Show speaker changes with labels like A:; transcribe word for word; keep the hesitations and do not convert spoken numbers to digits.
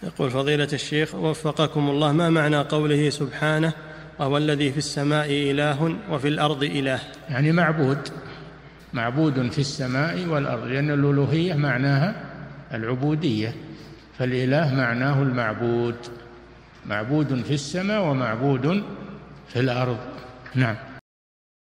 A: يقول فضيلة الشيخ وفقكم الله، ما معنى قوله سبحانه وهو الذي في السماء إله وفي الأرض إله؟
B: يعني معبود، معبود في السماء والأرض، لأن الألوهية معناها العبودية، فالإله معناه المعبود، معبود في السماء ومعبود في الأرض. نعم.